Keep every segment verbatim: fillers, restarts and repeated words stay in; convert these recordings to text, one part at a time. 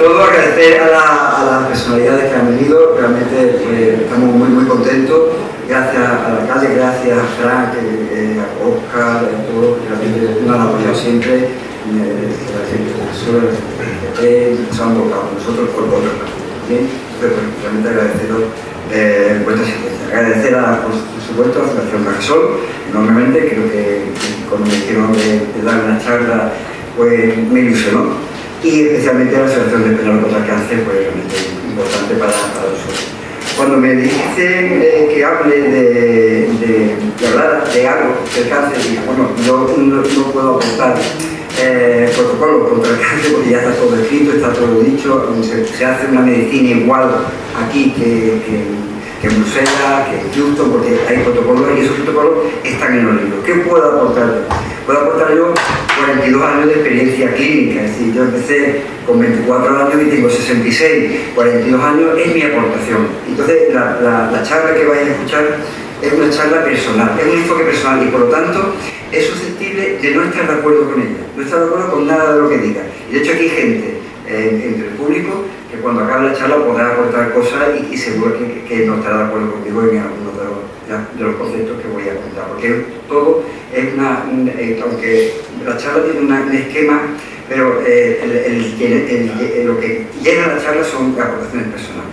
todo agradecer a, la, a las personalidades que han venido, realmente eh, estamos muy muy contentos, gracias a la calle, gracias a Frank, eh, a Oscar, a todos, realmente nos han apoyado siempre, eh, la gente de profesor, eh, se han votado nosotros por otro lado, ¿bien? Entonces, pues, realmente agradeceros eh, vuestra asistencia, agradecer a, por supuesto, a la Fundación Cajasol, enormemente, creo que, que cuando me dijeron de, de dar una charla, pues me ilusionó, y especialmente a la Asociación de Penal contra el Cáncer, pues realmente importante para, para nosotros. Cuando me dicen eh, que hable de, de, de hablar de algo del cáncer, digo, bueno, yo no, no puedo aportar eh, protocolos contra el cáncer porque ya está todo escrito, está todo dicho, se, se hace una medicina igual aquí que, que, que en Bruselas, que en Houston, porque hay protocolos y esos protocolos están en los libros. ¿Qué puedo aportar yo? Puedo aportar yo cuarenta y dos años de experiencia clínica, es decir, yo empecé con veinticuatro años y tengo sesenta y seis, cuarenta y dos años es mi aportación. Entonces, la, la, la charla que vais a escuchar es una charla personal, es un enfoque personal y por lo tanto es susceptible de no estar de acuerdo con ella, no estar de acuerdo con nada de lo que diga. Y de hecho aquí hay gente eh, entre el público que cuando acabe la charla podrá aportar cosas y, y seguro que, que no estará de acuerdo conmigo en algunos de los, de los conceptos que voy a contar, porque todo es una, un, eh, aunque la charla tiene una, un esquema, pero eh, el, el, el, el, el, lo que llena la charla son aportaciones personales.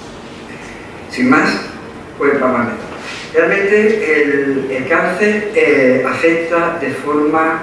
Sin más, pues vamos a empezar. Realmente el, el cáncer eh, afecta de forma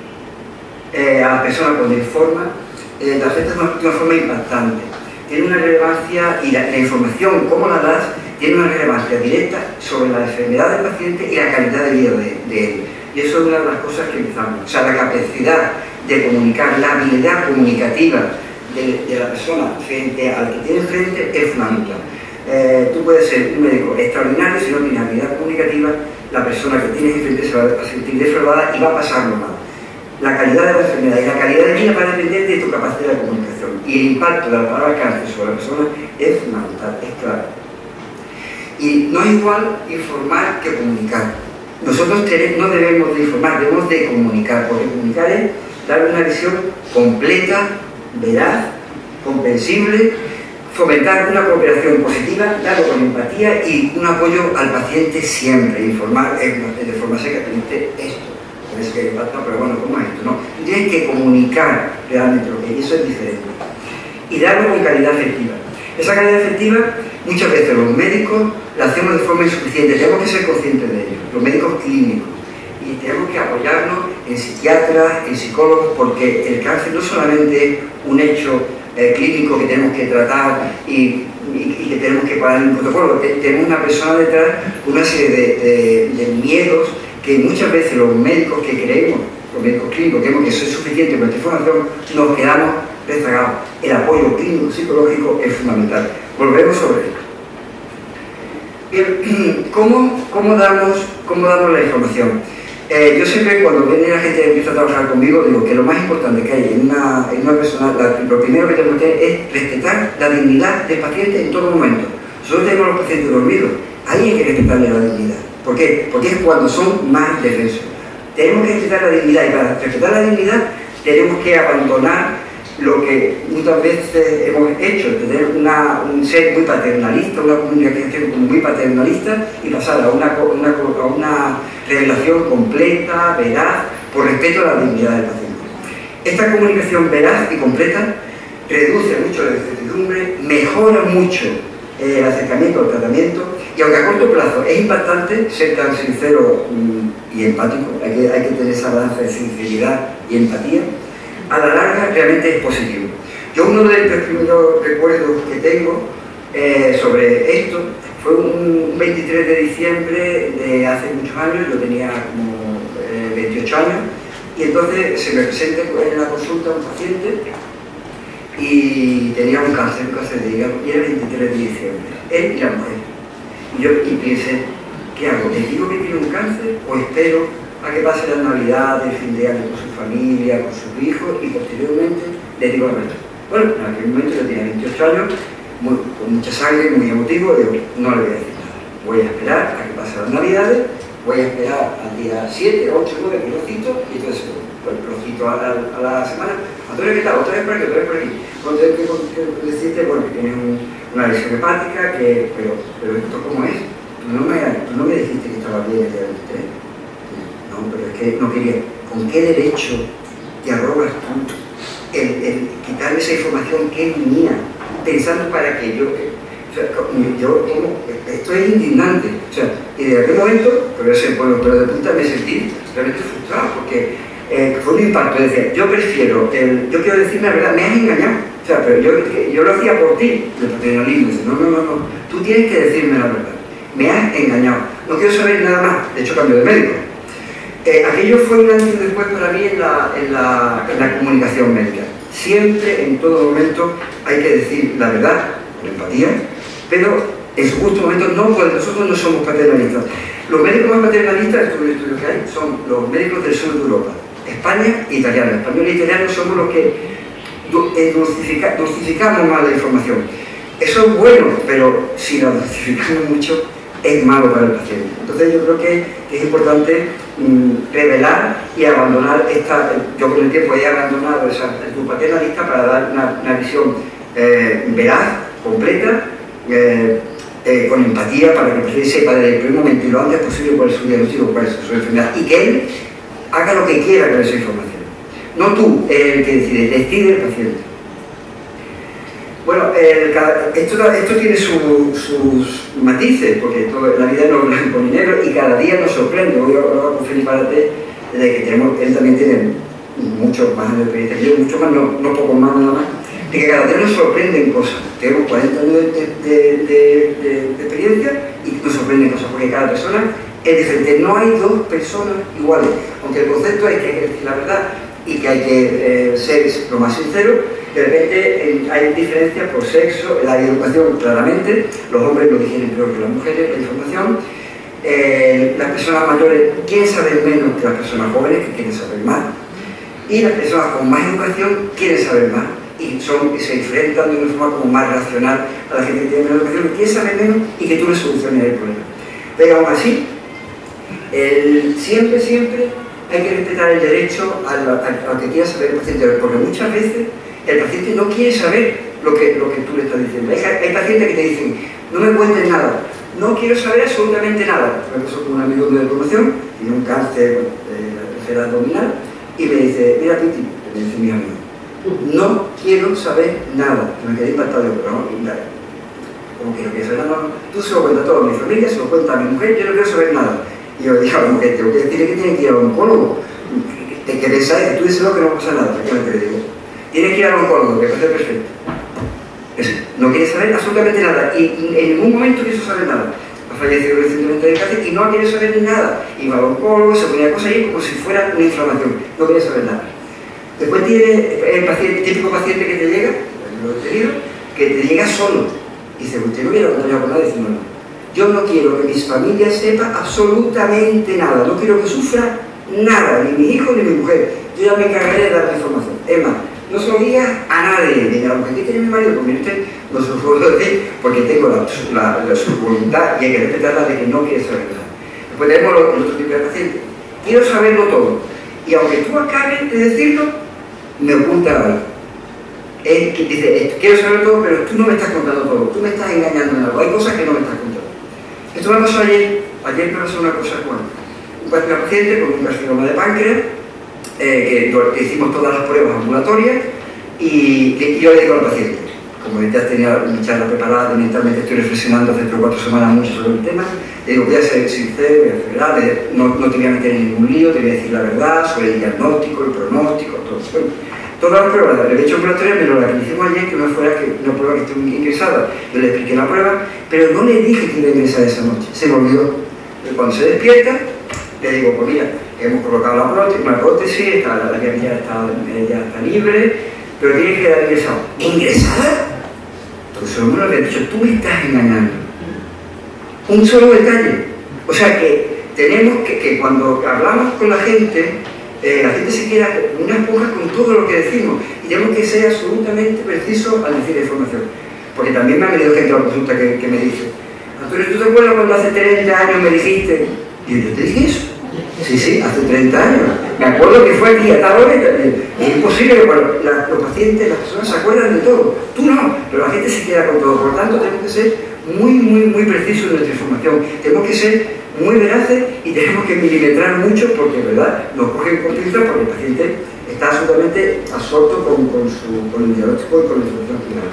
eh, a las personas con forma, eh, afecta de una, de una forma impactante. Tiene una relevancia y la, la información, cómo la das, tiene una relevancia directa sobre la enfermedad del paciente y la calidad de vida de, de él. Y eso es una de las cosas que empezamos. O sea, la capacidad de comunicar, la habilidad comunicativa de, de la persona frente al que tiene enfrente es fundamental. Eh, tú puedes ser un médico extraordinario, si no tienes habilidad comunicativa, la persona que tienes enfrente se va a sentir defraudada y va a pasarlo mal. La calidad de la enfermedad y la calidad de vida va a depender de tu capacidad de comunicación. Y el impacto de la palabra cáncer sobre la persona es fundamental, es claro. Y no es igual informar que comunicar. Nosotros no debemos de informar, debemos de comunicar, porque comunicar es dar una visión completa, veraz, comprensible, fomentar una cooperación positiva, darlo con empatía y un apoyo al paciente siempre, informar de forma seca, teniste esto, parece que impacta, pero bueno, ¿cómo es esto? No, tienes que comunicar realmente lo que es, eso es diferente. Y darlo con calidad efectiva. Esa calidad efectiva, muchas veces los médicos la hacemos de forma insuficiente, tenemos que ser conscientes de ello, los médicos clínicos, y tenemos que apoyarnos en psiquiatras, en psicólogos, porque el cáncer no solamente es un hecho eh, clínico que tenemos que tratar y, y, y que tenemos que pagar en un protocolo, tenemos una persona detrás con una serie de, de, de miedos que muchas veces los médicos que creemos, los médicos clínicos, creemos que eso es suficiente con esta información, nos quedamos rezagados. El apoyo clínico psicológico es fundamental. Volvemos sobre esto. Bien, ¿cómo, cómo, damos, ¿Cómo damos la información? Eh, yo siempre cuando viene la gente que empieza a trabajar conmigo digo que lo más importante que hay en una, en una persona, la, lo primero que tenemos que hacer es respetar la dignidad del paciente en todo momento. Nosotros tenemos a los pacientes dormidos, ahí hay que respetarle la dignidad. ¿Por qué? Porque es cuando son más defensos. Tenemos que respetar la dignidad y para respetar la dignidad tenemos que abandonar lo que muchas veces hemos hecho, tener una, un ser muy paternalista, una comunicación muy paternalista y pasar a una, una, a una revelación completa, veraz, por respeto a la dignidad del paciente. Esta comunicación veraz y completa reduce mucho la incertidumbre, mejora mucho eh, el acercamiento al tratamiento y aunque a corto plazo es impactante ser tan sincero y empático, hay que, hay que tener esa balanza de sinceridad y empatía, a la larga realmente es positivo. Yo uno de los primeros recuerdos que tengo eh, sobre esto fue un veintitrés de diciembre de hace muchos años, yo tenía como eh, veintiocho años, y entonces se me presenta en la consulta un paciente y tenía un cáncer, un cáncer de hígado, y era el veintitrés de diciembre, él y la mujer. Y yo y pensé, ¿qué hago? ¿Le digo que tiene un cáncer o espero a que pase la Navidad, el fin de año con su familia, con sus hijos y posteriormente le digo la verdad? Bueno, en aquel momento yo tenía veintiocho años, muy, con mucha sangre, muy emotivo, y digo, no le voy a decir nada. Voy a esperar a que pasen las Navidades, voy a esperar al día siete, ocho, nueve que lo cito, y entonces pues, lo cito poquito a la, a la semana. Antonio, ¿qué tal? Otra vez por aquí, otra vez por aquí. Cuando te que decirte, bueno, que tienes un, una lesión hepática, que, pero, pero esto cómo es. Tú no, me, tú no me dijiste que estaba bien el día veintitrés. No, pero es que no quería. ¿Con qué derecho te arrogas tú el, el quitarme esa información que es mía, pensando para que yo... O sea, yo como, esto es indignante, o sea, y de aquel momento, pero, ese, bueno, pero de punta me sentí realmente frustrado, porque eh, fue un impacto, es decir, yo prefiero, el, yo quiero decir la verdad, me has engañado, o sea, pero yo, yo lo hacía por ti, el paternalismo, no, no, no, no, tú tienes que decirme la verdad, me has engañado, no quiero saber nada más, de hecho cambio de médico. Eh, aquello fue un antes y después para mí en la, en, la, en la comunicación médica, siempre, en todo momento, hay que decir la verdad, con empatía, pero en su justo momento no, porque nosotros no somos paternalistas. Los médicos más paternalistas, estos estudios que hay, son los médicos del sur de Europa, España e italianos. Españoles e italianos somos los que dulcifica, dulcificamos más la información. Eso es bueno, pero si la dulcificamos mucho, es malo para el paciente. Entonces yo creo que es importante mmm, revelar y abandonar esta... Yo con el tiempo he abandonado esa actitud paternalista para dar una, una visión eh, veraz, completa, Eh, eh, con empatía, para que el paciente sepa desde el primer momento y lo antes posible cuál es su diagnóstico, cuál es su enfermedad, y que él haga lo que quiera con esa información. No tú, el que decide, decide el paciente. Bueno, el, esto, esto tiene su, sus matices, porque todo, la vida no es blanco ni negro y cada día nos sorprende. Voy a hablar con Felipe Arate, de que tenemos, él también tiene mucho más de experiencia, yo mucho más, no, no poco más nada más, de que cada día nos sorprenden cosas. Tenemos cuarenta años de, de, de, de, de experiencia y nos sorprenden cosas, porque cada persona es diferente. No hay dos personas iguales, aunque el concepto es que hay que decir la verdad y que hay que eh, ser lo más sincero. De repente eh, hay diferencias por sexo, la educación claramente, los hombres lo digieren peor que las mujeres, la información. Eh, las personas mayores quieren saber menos que las personas jóvenes, que quieren saber más, y las personas con más educación quieren saber más. Y son, se enfrentan de una forma como más racional a la gente que tiene menos educación, que quiere saber menos y que tú le soluciones el problema. Pero aún así, el, siempre, siempre hay que respetar el derecho a lo que quiera saber el paciente, porque muchas veces el paciente no quiere saber lo que, lo que tú le estás diciendo. Hay, hay pacientes que te dicen, no me cuentes nada, no quiero saber absolutamente nada. Me pasó con un amigo de promoción, tiene un cáncer de la tercera abdominal, y me dice, mira Piti, me dice mi amigo, no quiero saber nada. Me quedé impactado, pero no, nada. Como que no quiero saber nada, tú se lo cuentas a toda mi familia, se lo cuentas a mi mujer, yo no quiero saber nada. Y yo dije a la mujer, tengo que decirle que tiene que ir al oncólogo. Te querés saber, tú díselo que no pasa nada, efectivamente le digo. Tienes que ir al oncólogo, que parece perfecto. Eso, no quiere saber absolutamente nada, y en ningún momento quiso saber nada. Ha fallecido recientemente de cáncer y no quiere saber nada. Iba al oncólogo, se ponía cosas ahí como si fuera una inflamación, no quiere saber nada. Después tiene el paciente, típico paciente que te llega, lo he tenido, que te llega solo. Y dice, usted no quiere acompañar con nada, dice, no, no. Yo no quiero que mi familia sepa absolutamente nada, no quiero que sufra nada, ni mi hijo ni mi mujer. Yo ya me encargaré de dar la información. Es más, no se lo digas a nadie, ni a la mujer que tiene mi marido, porque usted no se lo puedo decir, porque tengo la, la, la, su voluntad y hay que respetarla de que no quiere saber nada. Después tenemos los, los otros tipos de pacientes. Quiero saberlo todo. Y aunque tú acabes de decirlo, me oculta algo. Es que dice, quiero saber todo, pero tú no me estás contando todo, tú me estás engañando en algo, hay cosas que no me estás contando. Esto me pasó ayer, ayer me pasó una cosa, bueno, un paciente con un carcinoma de páncreas, eh, que, que hicimos todas las pruebas ambulatorias, y, y yo le digo al paciente, como ya tenía mi charla preparada, mentalmente estoy reflexionando hace tres o cuatro semanas mucho sobre el tema, le digo, voy a ser sincero, voy a ser verdad, no, no te voy a meter en ningún lío, te voy a decir la verdad sobre el diagnóstico, el pronóstico, todo. Bueno, todas las pruebas, la he hecho ambulatoria, pero la que hicimos ayer, que no fuera que una prueba que estuvo ingresada, yo le expliqué la prueba, pero no le dije que iba a ingresar esa noche, se me olvidó. Cuando se despierta, le digo, pues mira, hemos colocado la prótesis, una prótesis, está, la, la que ya está, ya está libre, pero tiene que quedar ingresado. ¿Ingresada? Entonces me lo había dicho, tú me estás engañando. Un solo detalle. O sea que tenemos que, que cuando hablamos con la gente, eh, la gente se queda una esponja con todo lo que decimos y tenemos que ser absolutamente precisos al decir la información. Porque también me ha venido gente a la consulta que, que me dice, Antonio, ¿tú te acuerdas cuando hace treinta años me dijiste? Y yo te dije eso. Sí, sí, hace treinta años. Me acuerdo que fue aquí a tal hora. Es imposible que bueno, la, los pacientes, las personas se acuerdan de todo. Tú no, pero la gente se queda con todo. Por lo tanto, tenemos que ser muy, muy, muy precisos en nuestra información. Tenemos que ser muy veraces y tenemos que milimetrar mucho porque, ¿verdad?, nos cogen con pinzas porque el paciente está absolutamente absorto con, con, su, con el diagnóstico y con la información final.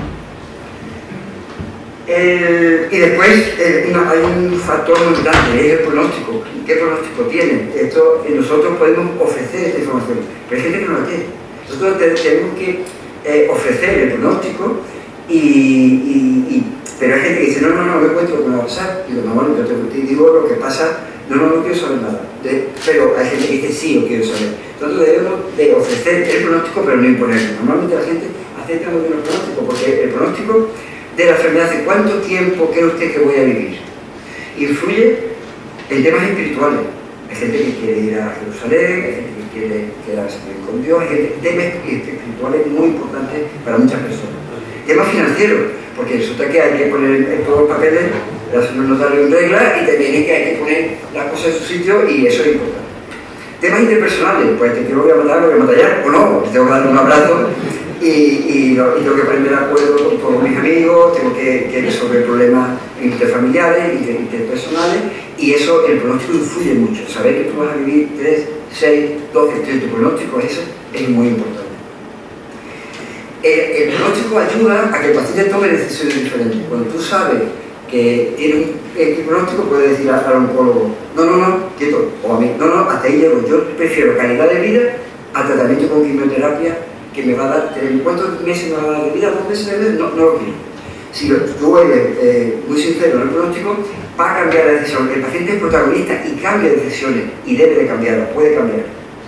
El, y después el, no, hay un factor muy grande, es el pronóstico. ¿Qué pronóstico tiene? Esto, nosotros podemos ofrecer esta información, pero hay gente que no la tiene. Nosotros tenemos que eh, ofrecer el pronóstico, y, y, y, pero hay gente que dice, no, no, no, me encuentro lo que me va a pasar. Digo, no, bueno, yo te digo lo que pasa, no, no, no quiero saber nada. De, pero hay gente que dice, sí, yo quiero saber. Entonces debemos de ofrecer el pronóstico, pero no imponerlo. Normalmente la gente acepta muy bien el pronóstico, porque el pronóstico de la enfermedad, de cuánto tiempo cree usted que voy a vivir, influye en temas espirituales. Hay gente que quiere ir a Jerusalén, hay gente que quiere quedarse con Dios, hay gente, temas espirituales muy importantes para muchas personas. Temas financieros, porque resulta que hay que poner en todos los papeles la señora notario en regla y también hay que, hay que poner las cosas en su sitio, y eso es importante. Temas interpersonales, pues te quiero voy a matar, lo voy a matar ya, o no, te tengo que dar un abrazo. Y, y, lo, y tengo que ponerme de acuerdo con todos mis amigos, tengo que, que resolver problemas interfamiliares, inter, interpersonales, y eso, el pronóstico influye mucho. Saber que tú vas a vivir tres, seis, doce, treinta pronósticos, eso es muy importante. El, el pronóstico ayuda a que el paciente tome decisiones diferentes. Cuando tú sabes que tiene un X pronóstico, puedes decir al oncólogo, no, no, no, quieto, o a mí, no, no, hasta ahí llego. Yo prefiero calidad de vida al tratamiento con quimioterapia que me va a dar, ¿cuántos meses me va a dar de vida? ¿Dos meses de vida? No, no lo quiero. Si tú eres eh, muy sincero en el pronóstico, va a cambiar la decisión. El paciente es protagonista y cambia de decisiones, y debe de cambiarlas, puede cambiar.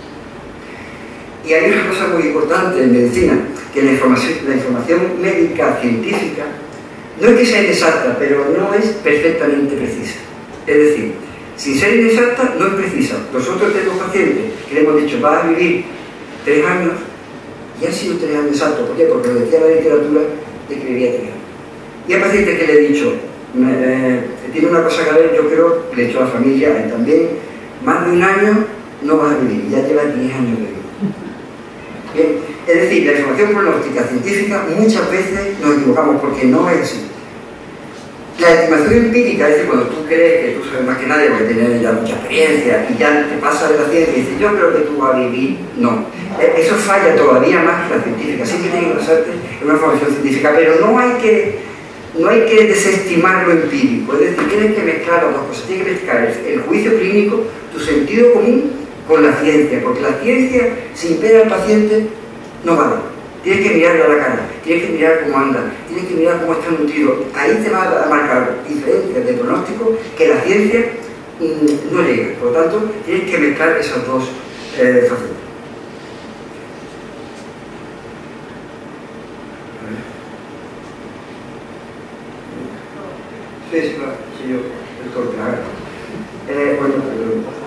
Y hay una cosa muy importante en medicina, que la información, la información médica científica no es que sea inexacta, pero no es perfectamente precisa. Es decir, sin ser inexacta, no es precisa. Nosotros tenemos pacientes que le hemos dicho, vas a vivir tres años, y han sido tres años exactos. ¿Por qué? Porque lo decía la literatura de que vivía tres años. Y hay pacientes que le he dicho, eh, tiene una cosa que ver, yo creo, le he dicho a la familia, y también, más de un año no vas a vivir, ya llevas diez años de vida. Bien, es decir, la información pronóstica científica muchas veces nos equivocamos porque no es así. La estimación empírica, es decir, cuando tú crees que tú sabes más que nadie porque tienes ya mucha experiencia y ya te pasa de la ciencia y dices, yo creo que tú vas a vivir, no. Eso falla todavía más que la científica. Sí que tienes que basarte en una formación científica, pero no hay que, no hay que desestimar lo empírico. Es decir, tienes que mezclar las dos cosas. Tienes que mezclar el juicio clínico, tu sentido común, con la ciencia, porque la ciencia, sin ver al paciente, no vale. Tienes que mirarle a la cara, tienes que mirar cómo anda, tienes que mirar cómo está nutrido. Ahí te va a marcar diferencias de pronóstico que la ciencia mmm, no llega. Por lo tanto, tienes que mezclar esas dos eh, facetas. Sí, sí, claro, sí, yo, el corte, a ver. Eh, bueno, pero...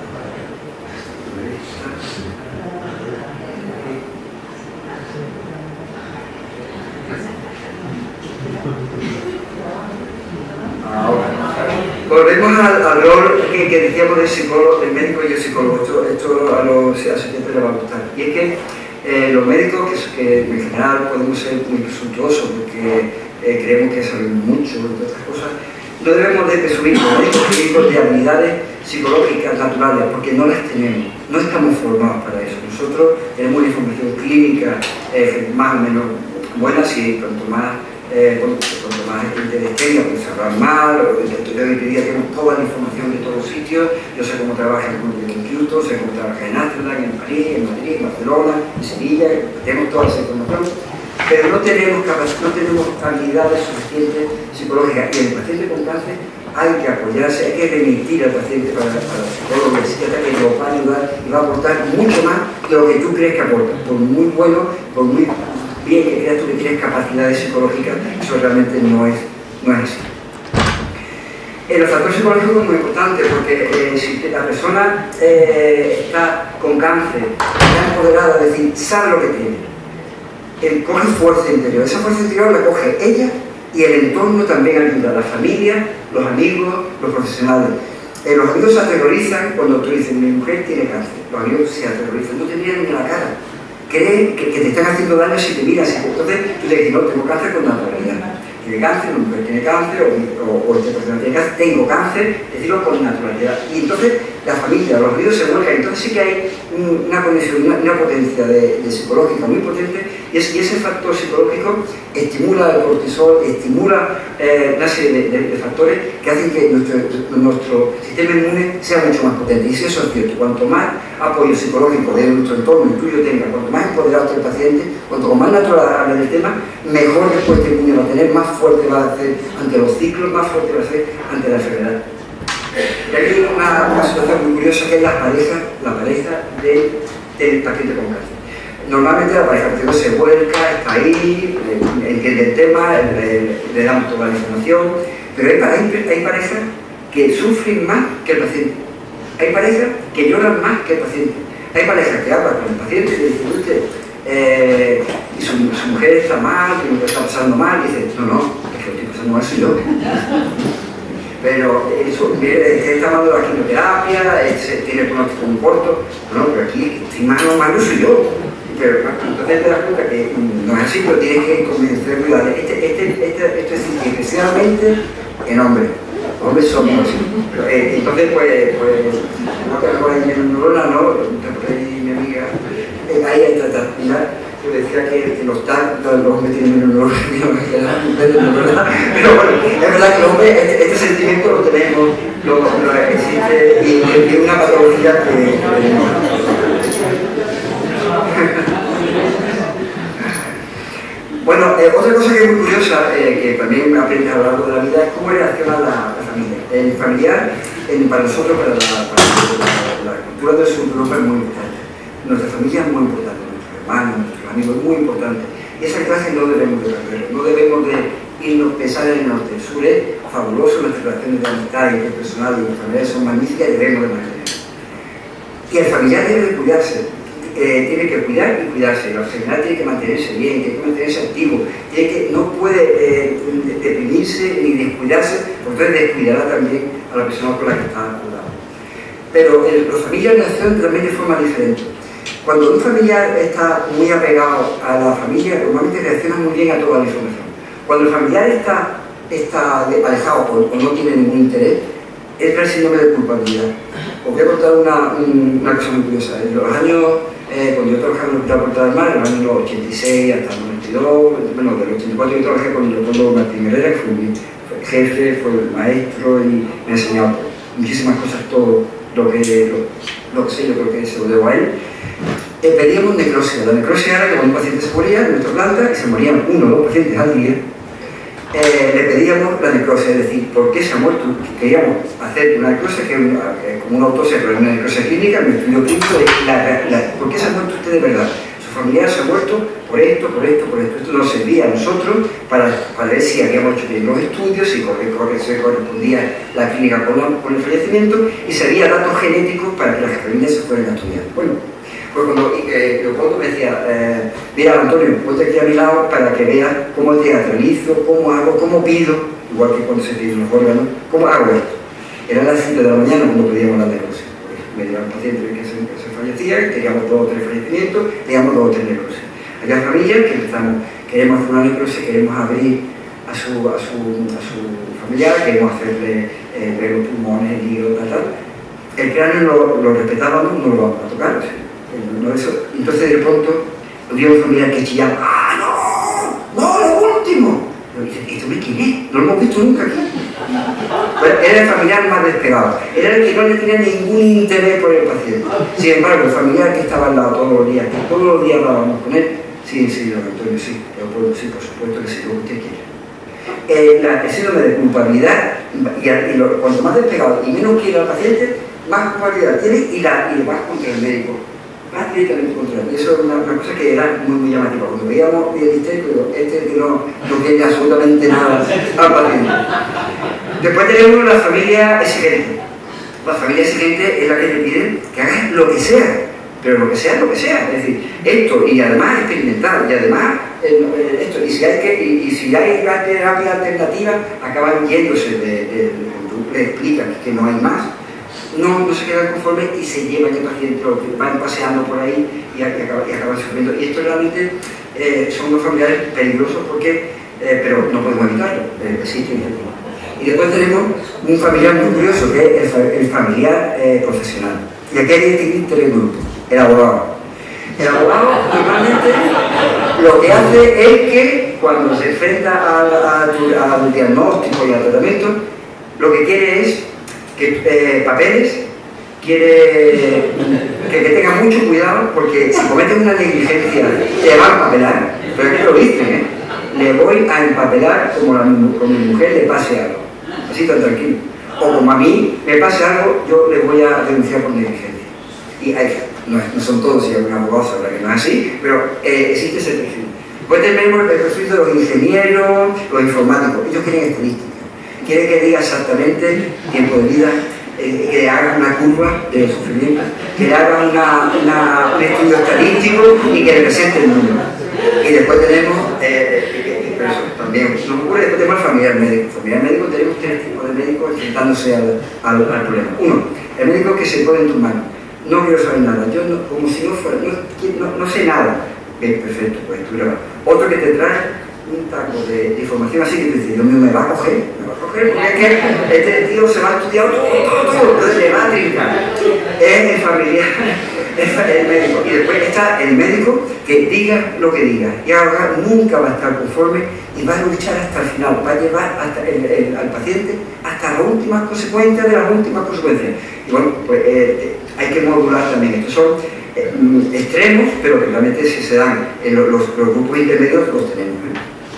Ahora, volvemos al, al rol que, que decíamos del psicólogo, del médico y el psicólogo. Esto, esto a los asistentes les va a gustar. Y es que eh, los médicos, que, que en general podemos ser muy presuntuosos porque eh, creemos que sabemos mucho de otras cosas, no debemos de presumir como médicos clínicos de habilidades psicológicas naturales, porque no las tenemos, no estamos formados para eso. Nosotros tenemos una información clínica eh, más o menos buena, si cuanto más Eh, cuanto, cuanto más interés tenga, pues sabrán mal. Yo hoy día tengo toda la información de todos los sitios. Yo sé cómo trabaja el Club de Kyoto, sé cómo trabaja en Ámsterdam, en París, en Madrid, en Barcelona, en Sevilla. Tenemos toda esa información, pero no tenemos capacidad, no tenemos habilidades suficientes psicológicas. Y el paciente con cáncer hay que apoyarse, hay que remitir al paciente para, para el psicólogo, el psiquiatra, que lo va a ayudar y va a aportar mucho más de lo que tú crees que aporta. Por muy bueno, por muy bien que creas tú que tienes capacidades psicológicas, eso realmente no es, no es así. El factor psicológico es muy importante porque eh, si la persona eh, está con cáncer, está empoderada, es decir, sabe lo que tiene, él coge fuerza interior, esa fuerza interior la coge ella y el entorno también ayuda, la familia, los amigos, los profesionales. Eh, los amigos se aterrorizan cuando tú dices, mi mujer tiene cáncer. Los amigos se aterrorizan, no te miran ni a la cara. Creen que, que te están haciendo daño si te miras. Entonces tú le dices, no, tengo cáncer con naturalidad. Tiene cáncer, mi mujer tiene cáncer, o, o, o esta persona tiene cáncer, tengo cáncer, decirlo con naturalidad. Y entonces la familia, los amigos se vuelcan. Entonces sí que hay una conexión, una, una potencia de, de psicológica muy potente, y, es, y ese factor psicológico estimula el cortisol, estimula eh, una serie de, de, de factores que hacen que nuestro, nuestro sistema inmune sea mucho más potente. Y si eso es cierto, cuanto más apoyo psicológico de nuestro entorno y tuyo tenga, cuanto más empoderado esté el paciente, cuanto más natural hable del tema, mejor respuesta inmune va a tener, más fuerte va a ser ante los ciclos, más fuerte va a ser ante la enfermedad. Y aquí hay una, una situación muy curiosa, que es la pareja, la pareja de, del paciente con cáncer. Normalmente la pareja se vuelca, está ahí, entiende el tema, le, le damos toda la información, pero hay, hay, hay parejas que sufren más que el paciente. Hay parejas que lloran más que el paciente. Hay parejas que hablan con el paciente y le dicen, usted, eh, y su, su mujer está mal, que está pasando mal, y dice, no, no, es que lo estoy pasando mal soy yo. Pero eso, mire, está tomando la quimioterapia, se tiene el pronóstico muy corto, no, pero aquí estoy malo, malo soy yo. Pero entonces te das cuenta que no es así, pero tienes que convencerme de darle este, este, este, este es especialmente en hombres. Los hombres somos así. Pero, eh, entonces, pues, pues, no te acuerdas de mi neurona, ¿no? Te acuerdas de mi amiga, eh, ahí hay tratar. Yo decía que, que los tal, los hombres tienen menos neurona que las mujeres, ¿no? Pero bueno, es verdad que los hombres, este, este sentimiento lo tenemos, lo, lo existe, y es una patología que, que Bueno, eh, otra cosa que es muy curiosa, eh, que también aprendes a lo largo de la vida, es cómo reacciona la, la familia. El familiar, en, para nosotros, para, la, para la, la cultura del sur de Europa es muy importante. Nuestra familia es muy importante, nuestros hermanos, nuestros amigos, es muy importante. Y esa clase no debemos de perderlo, no debemos de irnos pensar en el norte. El sur es fabuloso, nuestras relaciones de amistad y interpersonales y familiares son magníficas y debemos de mantenerlas. Y el familiar debe de cuidarse. Eh, tiene que cuidar y cuidarse, la enfermedad tiene que mantenerse bien, tiene que mantenerse activo, tiene que, no puede eh, deprimirse ni descuidarse, porque entonces descuidará también a la persona con la que está al lado. Pero el, los familiares reaccionan también de forma diferente. Cuando un familiar está muy apegado a la familia, normalmente reacciona muy bien a toda la información. Cuando el familiar está, está alejado o, o no tiene ningún interés, entra el síndrome de culpabilidad. Os voy a contar una, una cosa muy curiosa. En los años, eh, cuando yo trabajaba en el Hospital Puerta del Mar, en los años ochenta y seis hasta el noventa y dos, bueno, del ochenta y cuatro yo trabajé con el doctor Martín Herrera, que fue mi jefe, fue el maestro y me ha enseñado muchísimas cosas, todo lo que, lo, lo que sé, yo creo que se lo debo a él. Eh, pedíamos necrosia. La necrosia era que cuando un paciente se moría en nuestra planta, y se morían uno o dos pacientes al día, Eh, le pedíamos la necrosia, es decir, ¿por qué se ha muerto? Queríamos hacer una necrosia, que es una, eh, como una autopsia, pero una necrosia clínica, en el estudio clínico de la, la, ¿por qué se ha muerto usted de verdad? Su familiar se ha muerto por esto, por esto, por esto. Esto nos servía a nosotros para, para ver si habíamos hecho bien los estudios, si corre, corre, se correspondía la clínica con, la, con el fallecimiento, y servía datos genéticos para que las familias se fueran a estudiar. Bueno, pues cuando eh, Leopoldo me decía, eh, mira Antonio, ponte aquí a mi lado para que veas cómo teatralizo, cómo hago, cómo pido, igual que cuando se piden los órganos, cómo hago esto. Eran las siete de la mañana cuando pedíamos la necrosia. Pues me llegaban pacientes que se, que se fallecían, teníamos dos o tres fallecimientos, teníamos dos o tres necrosias. Había familias que empezamos, queremos hacer una necrosia, queremos abrir a su, a su, a su familiar, queremos hacerle eh, ver los pulmones, el hígado, tal, tal. El cráneo lo, lo respetábamos, no lo vamos a tocar, o sea, no eso. Entonces de pronto había un familiar que chillaba, ¡ah, no! ¡No, lo último! Y dice, ¿esto me quién es? No lo hemos visto nunca aquí. Pues era el familiar más despegado, era el que no le tenía ningún interés por el paciente. Sin embargo, el familiar que estaba al lado todos los días, que todos los días hablábamos con él, sí, sí, don Antonio, sí, Leopoldo, sí, por supuesto que sí, lo que usted quiere. Eh, la, el síndrome de culpabilidad, y, y lo, cuanto más despegado y menos quiere al paciente, más culpabilidad tiene y, la, y lo más contra el médico. Más directamente contra él. Eso es una, una cosa que era muy, muy llamativa. Cuando veíamos el histérico, este que no, no tiene absolutamente nada al paciente. Después tenemos la familia exigente. La familia exigente es la que te piden que hagas lo que sea, pero lo que sea, lo que sea. Es decir, esto, y además experimentar, y además eh, esto, y si hay que, y, y si hay terapia alternativa, acaban yéndose de, de, de, de le explican que no hay más. no, no se quedan conformes y se llevan el paciente, lo que van paseando por ahí y, y, acaban, y acaban sufriendo. Y esto realmente eh, son unos familiares peligrosos porque, eh, pero no podemos evitarlo, eh, existen. Y después tenemos un familiar muy curioso, que es el, el familiar eh, profesional. Y aquí hay que distinguir tres grupos. El abogado. El abogado normalmente lo que hace es que cuando se enfrenta al, al, al diagnóstico y al tratamiento, lo que quiere es que eh, papeles, quiere que, que tengan mucho cuidado, porque si cometen una negligencia te van a empapelar, pero es que lo dicen, ¿eh? Le voy a empapelar como, la, como mi mujer le pase algo, así tan tranquilo, o como a mí me pase algo, yo le voy a denunciar por negligencia. Y hay, no, no son todos, si hay un abogado sabrá que no es así, pero eh, existe ese perfil. Después tenemos el perfil de los ingenieros, los informáticos, ellos quieren estadística. Quiere que diga exactamente tiempo de vida, eh, que le haga una curva de sufrimiento, que le haga una, una, un estudio estadístico y que le presente el número. Y después tenemos, eh, eh, pero eso también nos ocurre, después tenemos el familiar médico. El familiar médico tenemos tres tipos de médicos enfrentándose al, al, al problema. Uno, el médico que se pone en tus manos. No quiero saber nada, yo no, como si no fuera, no, no, no sé nada. Bien, perfecto, pues tú le vas. Otro que te trae un taco de, de información así que te dice, Dios mío, me va a coger, me va a coger, porque es que este tío se va a estudiar todo, todo, todo, entonces le va a trincar. Es el familiar, es el médico. Y después está el médico que diga lo que diga, y ahora nunca va a estar conforme y va a luchar hasta el final, va a llevar hasta el, el, al paciente hasta las últimas consecuencias de las últimas consecuencias. Y bueno, pues eh, hay que modular también. Estos son eh, extremos, pero que realmente si se dan en los, los, los grupos intermedios los tenemos. ¿eh?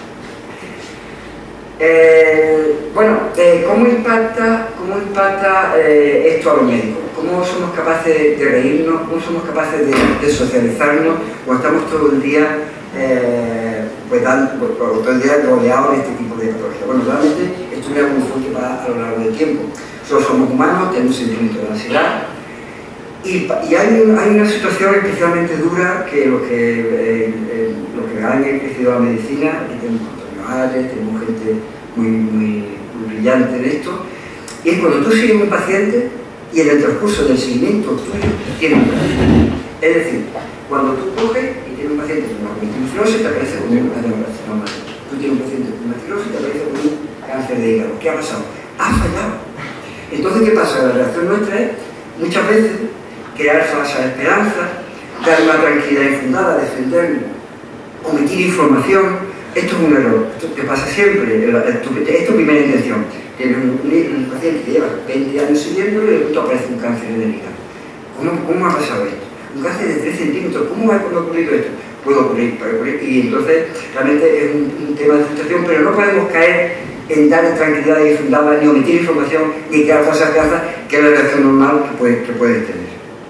Eh, bueno, eh, ¿cómo impacta, cómo impacta eh, esto a los médicos? ¿Cómo somos capaces de, de reírnos? ¿Cómo somos capaces de, de socializarnos? ¿O estamos todo el día, eh, pues, dan, pues, todo el día rodeados de este tipo de patologías? Bueno, realmente esto es algo muy fuerte a lo largo del tiempo. Nosotros somos humanos, tenemos sentimientos de ansiedad y, y hay, un, hay una situación especialmente dura que los que, eh, eh, los que han ejercido la medicina, y tenemos tenemos gente muy, muy, muy brillante en esto, y es cuando tú sigues un paciente y en el transcurso del seguimiento tuyo tiene un cáncer. Es decir, cuando tú coges y tienes un paciente con una cirrosis, te aparece con un adenocarcinoma. Tú tienes un paciente con una cirrosis, te aparece con un cáncer de hígado. ¿Qué ha pasado? Ha fallado. Entonces, ¿qué pasa? La reacción nuestra es, muchas veces, crear falsas esperanzas, dar una tranquilidad infundada, defendernos, omitir información. Esto es un error, esto te pasa siempre, esto es tu primera intención. Tienes un, un paciente que lleva veinte años siguiéndolo y de pronto aparece un cáncer en el hígado. ¿Cómo, ¿Cómo ha pasado esto? Un cáncer de tres centímetros, ¿cómo ha ocurrido esto? Puede ocurrir, puede ocurrir, y entonces realmente es un, un tema de frustración, pero no podemos caer en dar tranquilidad infundada, ni omitir información, ni crear falsas esperanzas, que es la reacción normal que puedes, que puedes tener.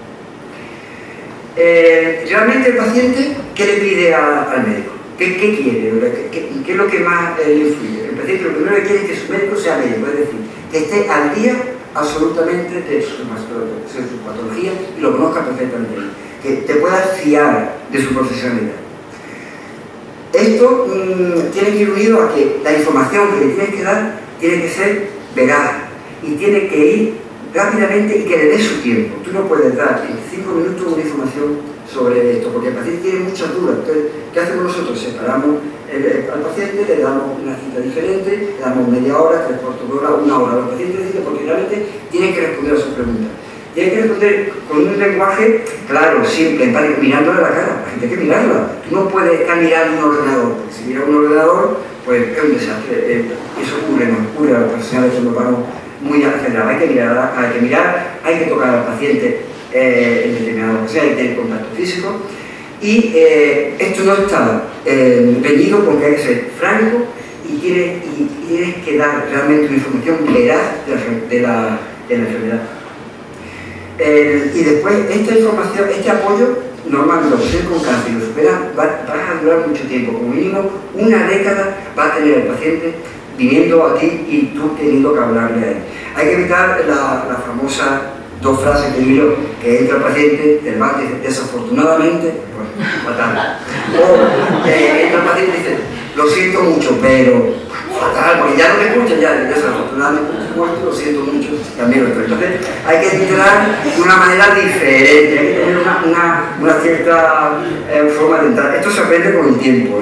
Eh, realmente el paciente, ¿qué le pide a, al médico? ¿Qué, qué quiere? ¿Qué, qué, ¿Qué es lo que más eh, le influye? El paciente lo primero que quiere es que su médico sea médico, es decir, que esté al día absolutamente de su, de su patología y lo conozca perfectamente, que te puedas fiar de su profesionalidad. Esto mmm, tiene que ir unido a que la información que le tienes que dar tiene que ser veraz y tiene que ir rápidamente y que le dé su tiempo. Tú no puedes dar en cinco minutos una información sobre esto, porque el paciente tiene muchas dudas. Entonces, ¿qué hacemos nosotros? Separamos el, el, al paciente, le damos una cita diferente, le damos media hora, tres cuartos de hora, una hora. Los pacientes dicen porque realmente tienen que responder a sus preguntas. Tienen que responder con un lenguaje claro, simple, empático, mirándole a la cara. La gente hay que mirarla. Tú no puedes estar mirando un ordenador, porque si miras un ordenador, pues es un desastre. Eh, eso ocurre, nos ocurre a los profesionales cuando vamos muy acelerado. Hay que mirar, hay que mirar, hay que tocar al paciente eh, en determinadas ocasiones, hay que tener contacto físico. Y eh, esto no está eh, reñido porque hay que ser franco y tienes, y tienes que dar realmente una información veraz de la, de la, de la enfermedad. Eh, y después, esta información, este apoyo, normalmente los pacientes con cáncer y lo superan, va, va a durar mucho tiempo, como mínimo una década va a tener el paciente viniendo a ti y tú teniendo que hablarle a él. Hay que evitar la, la famosa dos frases que digo yo, que entra el paciente, el más desafortunadamente, bueno, fatal. O eh, entra el paciente y dice, lo siento mucho, pero fatal, porque ya no me escucha, ya desafortunadamente. muerto, lo siento mucho, también lo estoy. Entonces hay que entrar de una manera diferente, hay que tener una, una, una cierta eh, forma de entrar. Esto se aprende con el tiempo,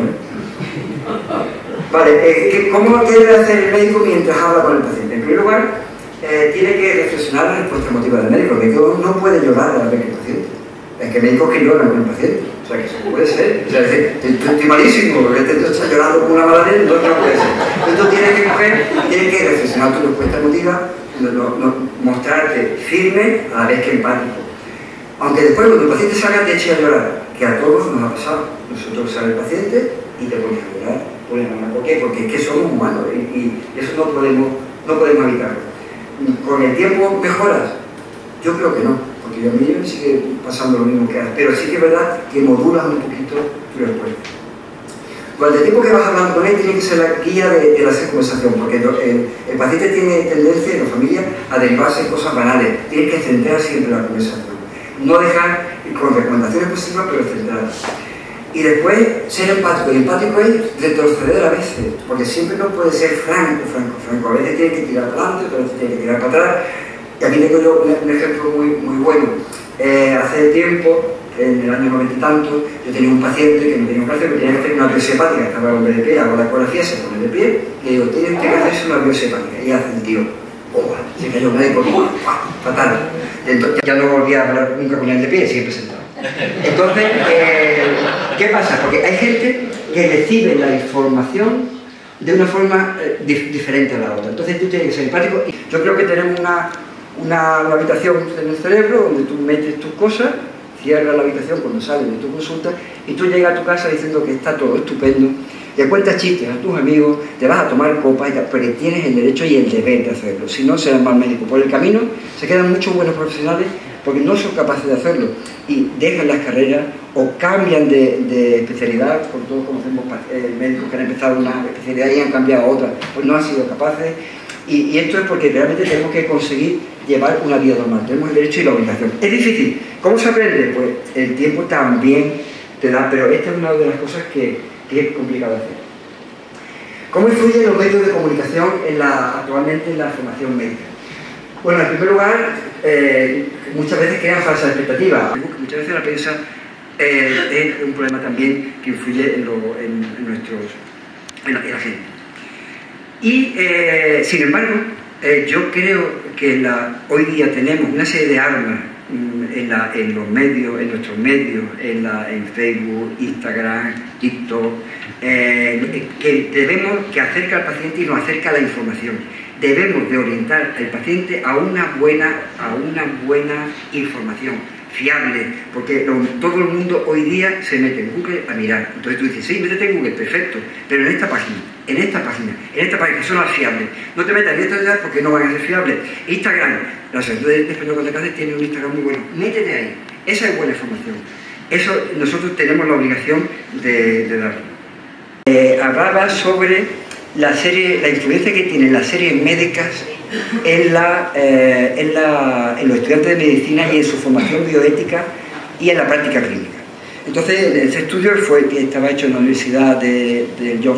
¿eh? Vale, eh, ¿cómo debe hacer el médico mientras habla con el paciente? En primer lugar, eh, tiene que reflexionar la respuesta emotiva del médico. El médico no puede llorar a la vez que el paciente. Es que médicos que lloran con el paciente. O sea, que eso puede ser. O sea, estoy malísimo, porque este está llorando con una mala leche, no, no puede ser. Entonces tú tienes que coger, tienes que reflexionar tu respuesta emotiva, no, no, mostrarte firme a la vez que empático. Aunque después cuando el paciente salga te eche a llorar, que a todos nos ha pasado. Nosotros sale el paciente y te pones a llorar. ¿Por qué? Porque es que somos humanos y, y eso no podemos, no podemos evitarlo. ¿Con el tiempo mejoras? Yo creo que no, porque a mí me sigue pasando lo mismo que antes, pero sí que es verdad que modulas un poquito tu respuesta. Durante el tiempo que vas hablando con él tiene que ser la guía de, de la conversación, porque el, el, el paciente tiene tendencia en la familia a derivarse en cosas banales, tienes que centrar siempre la conversación, no dejar con recomendaciones positivas pero centradas. Y después ser empático, y empático es retroceder a veces, porque siempre no puede ser franco, franco, franco, a veces tiene que tirar para adelante, a veces tiene que tirar para atrás. Y aquí tengo yo un, un ejemplo muy, muy bueno. Eh, hace tiempo, en el año noventa y tanto, yo tenía un paciente que no tenía un cáncer, que tenía que hacer una biopsia hepática, estaba el hombre de pie, hago la ecografía, se pone de pie, y le digo, tienes que hacerse una biopsia hepática. Y hace el tío, oh, se cayó el médico, oh, fatal. Y entonces ya no volví a hablar nunca con él de pie, siempre sentado. Entonces, eh, ¿qué pasa? Porque hay gente que recibe la información de una forma eh, dif diferente a la otra. Entonces tú tienes que ser empático. Yo creo que tenemos una, una, una habitación en el cerebro donde tú metes tus cosas, cierras la habitación cuando sales de tu consulta y tú llegas a tu casa diciendo que está todo estupendo, le cuentas chistes a tus amigos, te vas a tomar copas y tal, pero tienes el derecho y el deber de hacerlo. Si no, serás mal médico. Por el camino se quedan muchos buenos profesionales porque no son capaces de hacerlo y dejan las carreras o cambian de, de especialidad, porque todos conocemos eh, médicos que han empezado una especialidad y han cambiado a otra, pues no han sido capaces y, y esto es porque realmente tenemos que conseguir llevar una vida normal, tenemos el derecho y la obligación. Es difícil. ¿Cómo se aprende? Pues el tiempo también te da, pero esta es una de las cosas que, que es complicado hacer. ¿Cómo influyen los medios de comunicación en la, actualmente en la formación médica? Bueno, en primer lugar, eh, muchas veces crean falsas expectativas. Muchas veces la prensa eh, es un problema también que influye en, lo, en, en, nuestros, en, la, en la gente. Y, eh, sin embargo, eh, yo creo que la, hoy día tenemos una serie de armas en, la, en los medios, en nuestros medios, en, la, en Facebook, Instagram, TikTok, eh, que debemos, que acerca al paciente y nos acerca a la información. Debemos de orientar al paciente a una buena, a una buena información, fiable, porque lo, todo el mundo hoy día se mete en Google a mirar. Entonces tú dices, sí, métete en Google, perfecto, pero en esta página, en esta página, en esta página, que son las fiables. No te metas en esta porque no van a ser fiables. Instagram, la Asociación de Español contra el Cáncer tiene un Instagram muy bueno, métete ahí, esa es buena información. Eso nosotros tenemos la obligación de, de darlo. Eh, hablaba sobre la serie, la influencia que tienen las series médicas en, la, eh, en, la, en los estudiantes de medicina y en su formación bioética y en la práctica clínica. Entonces, ese estudio fue, estaba hecho en la Universidad de, de Johns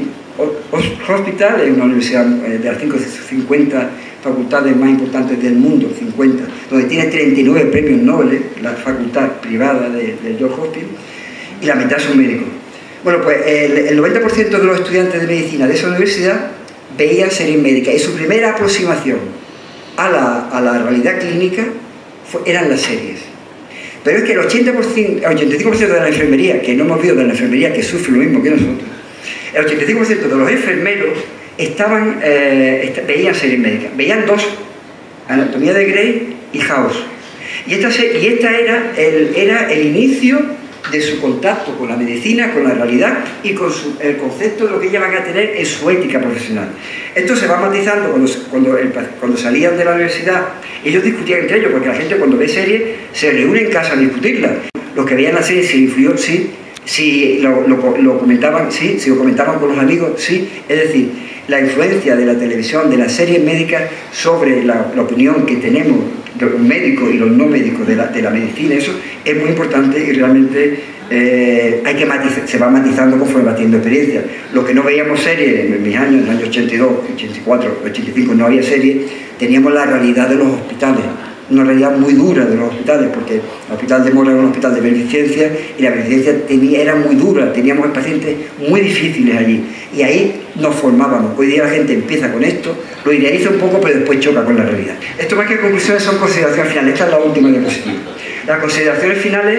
Hospital, en una universidad de las cincuenta facultades más importantes del mundo, cincuenta, donde tiene treinta y nueve premios Nobel, la facultad privada de, de Johns Hospital, y la mitad son médicos. Bueno, pues el, el noventa por ciento de los estudiantes de medicina de esa universidad veían series médicas y su primera aproximación a la, a la realidad clínica fue, eran las series. Pero es que el ochenta por ciento, el ochenta y cinco por ciento de la enfermería, que no hemos visto de la enfermería que sufre lo mismo que nosotros, el ochenta y cinco por ciento de los enfermeros estaban, eh, est veían series médicas. Veían dos, Anatomía de Grey y House. Y esta, y esta era, el, era el inicio de su contacto con la medicina, con la realidad y con su, el concepto de lo que ellas van a tener en su ética profesional. Esto se va matizando cuando, cuando, el, cuando salían de la universidad. Ellos discutían entre ellos, porque la gente cuando ve series se reúne en casa a discutirlas. Los que veían la serie, si influyó, sí, si lo, lo, lo comentaban, sí, si lo comentaban con los amigos, sí. Es decir, la influencia de la televisión, de las series médicas sobre la, la opinión que tenemos de los médicos y los no médicos de la, de la medicina, eso es muy importante y realmente eh, hay que matizar, se va matizando conforme va teniendo experiencia. Lo que no veíamos series en mis años, en el año ochenta y dos, ochenta y cuatro, ochenta y cinco, no había series, teníamos la realidad de los hospitales, una realidad muy dura de los hospitales, porque el hospital de Mora era un hospital de beneficencia y la beneficencia tenía, era muy dura, teníamos pacientes muy difíciles allí y ahí nos formábamos. Hoy día la gente empieza con esto, lo idealiza un poco pero después choca con la realidad. Esto más que conclusiones son consideraciones finales, esta es la última diapositiva. Las consideraciones finales,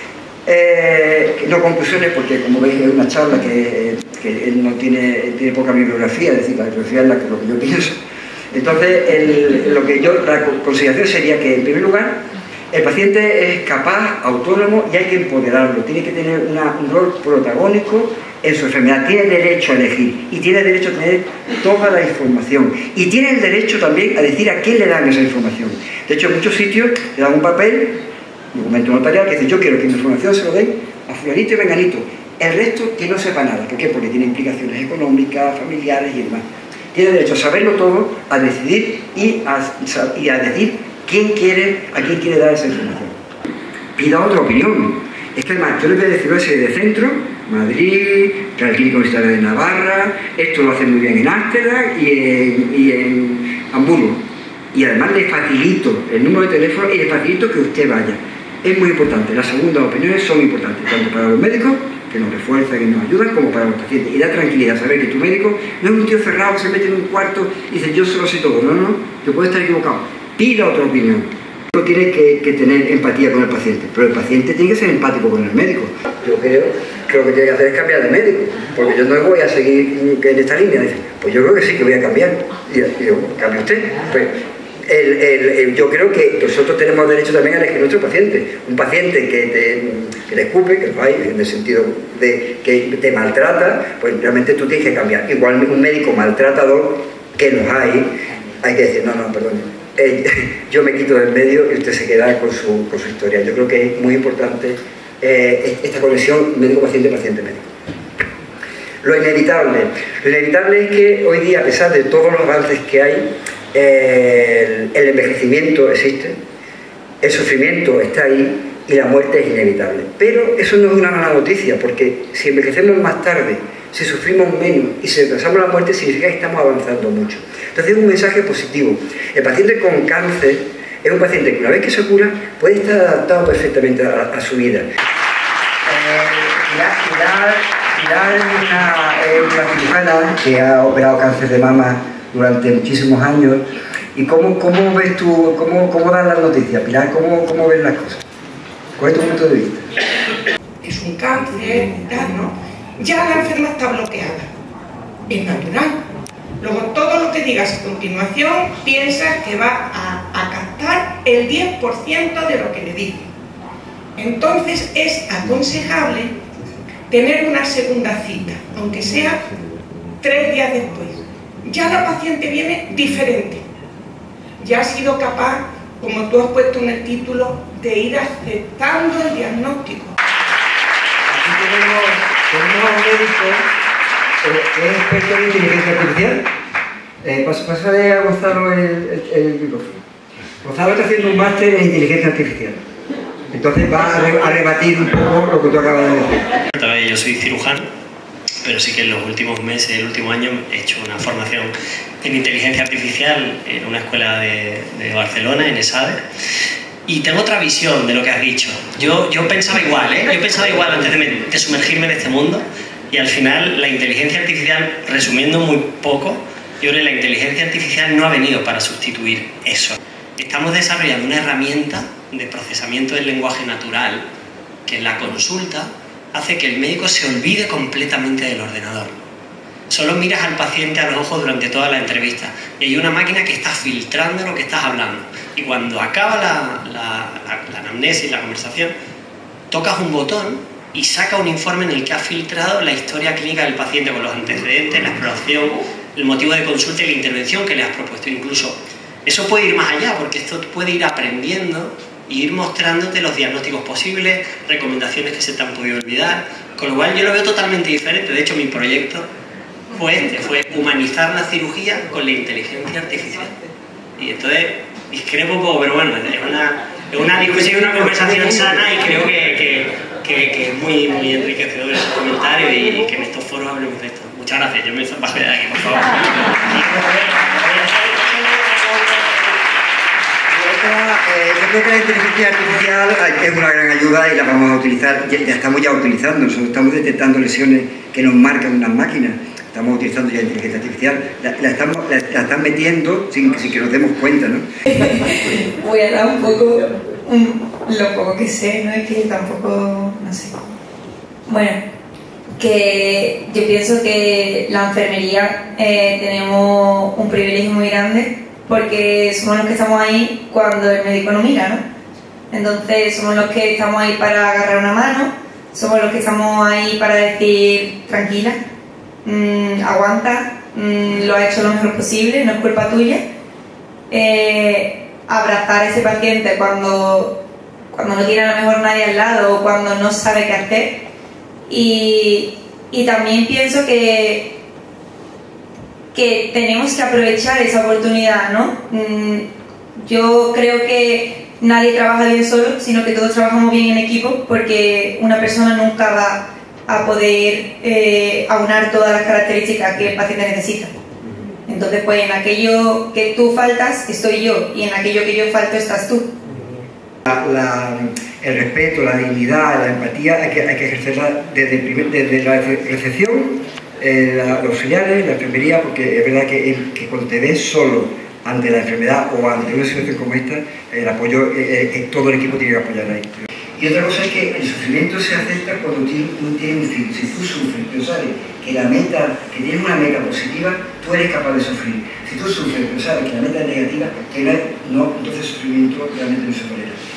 eh, no conclusiones porque como veis es una charla que, que no tiene, tiene poca bibliografía, es decir, la bibliografía es la, lo que yo pienso. Entonces, el, lo que yo, la consideración sería que, en primer lugar, el paciente es capaz, autónomo y hay que empoderarlo. Tiene que tener una, un rol protagónico en su enfermedad. Tiene derecho a elegir y tiene derecho a tener toda la información. Y tiene el derecho también a decir a quién le dan esa información. De hecho, en muchos sitios le dan un papel, un documento notarial, que dice yo quiero que mi información se lo den a fulanito y venganito. El resto que no sepa nada. ¿Por qué? Porque tiene implicaciones económicas, familiares y demás. Tiene derecho a saberlo todo, a decidir y a, y a decir quién quiere, a quién quiere dar esa información. Pida otra opinión. Es que además, yo le voy a decir una serie de centros, Madrid, Real Clínica Universitaria de Navarra, esto lo hace muy bien en Ámsterdam y en, y en Hamburgo. Y además le facilito el número de teléfono y le facilito que usted vaya. Es muy importante, las segundas opiniones son importantes, tanto para los médicos, que nos refuerzan y nos ayudan, como para los pacientes. Y da tranquilidad saber que tu médico no es un tío cerrado que se mete en un cuarto y dice yo solo sé todo. No, no, yo puedo estar equivocado. Pida otra opinión. No tiene que, que tener empatía con el paciente, pero el paciente tiene que ser empático con el médico. Yo creo que lo que tiene que hacer es cambiar de médico, porque yo no voy a seguir en esta línea. Dice, pues yo creo que sí que voy a cambiar. Y yo, ¿cambia usted? Pues, El, el, el, yo creo que nosotros tenemos derecho también a elegir nuestro paciente. Un paciente que te, que te escupe, que lo hay, en el sentido de que te maltrata, pues realmente tú tienes que cambiar. Igual un médico maltratador, que los hay, hay que decir, no, no, perdón, eh, yo me quito del medio y usted se queda con su, con su historia. Yo creo que es muy importante eh, esta conexión médico-paciente, paciente-médico. Lo inevitable. Lo inevitable es que hoy día, a pesar de todos los avances que hay, El, el envejecimiento existe, el sufrimiento está ahí y la muerte es inevitable. Pero eso no es una mala noticia, porque si envejecemos más tarde, si sufrimos menos y si retrasamos la muerte, significa que estamos avanzando mucho. Entonces es un mensaje positivo. El paciente con cáncer es un paciente que una vez que se cura puede estar adaptado perfectamente a, a su vida. Pilar es una, una cirujana que ha operado cáncer de mama durante muchísimos años. ¿Y cómo, cómo ves tú, cómo, cómo dan las noticias, Pilar? ¿Cómo, cómo ves las cosas? ¿Cuál es tu punto de vista? Es un cáncer, tal, ¿no? Ya la enferma está bloqueada. Es natural. Luego todo lo que digas a continuación piensas que va a, a captar el diez por ciento de lo que le dices. Entonces es aconsejable tener una segunda cita, aunque sea tres días después. Ya la paciente viene diferente, ya ha sido capaz, como tú has puesto en el título, de ir aceptando el diagnóstico. Aquí tenemos, tenemos a un médico eh, que es experto en inteligencia artificial. Eh, pásale a Gonzalo el, el, el micrófono. Gonzalo está haciendo un máster en inteligencia artificial. Entonces va a, re, a rebatir un poco lo que tú acabas de decir. Yo soy cirujano, pero sí que en los últimos meses, el último año, he hecho una formación en inteligencia artificial en una escuela de, de Barcelona, en ESADE, y tengo otra visión de lo que has dicho. Yo, yo pensaba igual, ¿eh? Yo pensaba igual antes de, de sumergirme en este mundo, y al final la inteligencia artificial, resumiendo muy poco, yo creo que la inteligencia artificial no ha venido para sustituir eso. Estamos desarrollando una herramienta de procesamiento del lenguaje natural que en la consulta hace que el médico se olvide completamente del ordenador. Solo miras al paciente a los ojos durante toda la entrevista y hay una máquina que está filtrando lo que estás hablando. Y cuando acaba la, la, la, la anamnesis, la conversación, tocas un botón y saca un informe en el que ha filtrado la historia clínica del paciente con los antecedentes, la exploración, el motivo de consulta y la intervención que le has propuesto. Incluso eso puede ir más allá, porque esto puede ir aprendiendo y ir mostrándote los diagnósticos posibles, recomendaciones que se te han podido olvidar, con lo cual yo lo veo totalmente diferente. De hecho, mi proyecto fue este, fue humanizar la cirugía con la inteligencia artificial. Y entonces discrepo un poco, pero bueno, es una, es una discusión, una conversación sana y creo que, que que, que es muy, muy enriquecedor ese comentario y que en estos foros hablemos de esto. Muchas gracias, yo me bajo de aquí, por favor. Eh, yo creo que la inteligencia artificial es una gran ayuda y la vamos a utilizar, ya, ya estamos ya utilizando, nosotros estamos detectando lesiones que nos marcan unas máquinas, estamos utilizando ya inteligencia artificial, la, la, estamos, la, la están metiendo sin, sin que nos demos cuenta, ¿no? Voy a dar un poco, un, lo poco que sé, ¿no? Es que tampoco, no sé. Bueno, que yo pienso que la enfermería eh, tenemos un privilegio muy grande porque somos los que estamos ahí cuando el médico no mira, ¿no? Entonces somos los que estamos ahí para agarrar una mano, somos los que estamos ahí para decir tranquila, mmm, aguanta, mmm, lo has hecho lo mejor posible, no es culpa tuya. Eh, abrazar a ese paciente cuando, cuando no tiene a lo mejor nadie al lado o cuando no sabe qué hacer. Y, y también pienso que que tenemos que aprovechar esa oportunidad, ¿no? Yo creo que nadie trabaja bien solo, sino que todos trabajamos bien en equipo, porque una persona nunca va a poder eh, aunar todas las características que el paciente necesita. Entonces, pues en aquello que tú faltas, estoy yo, y en aquello que yo falto, estás tú. La, la, el respeto, la dignidad, la empatía, hay que, hay que ejercerla desde, el primer, desde la recepción, Eh, la, los auxiliares, la enfermería, porque es verdad que, que cuando te ves solo ante la enfermedad o ante una situación como esta, el apoyo, eh, eh, todo el equipo tiene que apoyar ahí. Y otra cosa es que el sufrimiento se acepta cuando tiene, tiene un fin. Si tú sufres, pero sabes que la meta, que tienes una meta positiva, tú eres capaz de sufrir. Si tú sufres, pero sabes que la meta es negativa, que no, no entonces el sufrimiento realmente no se tolera.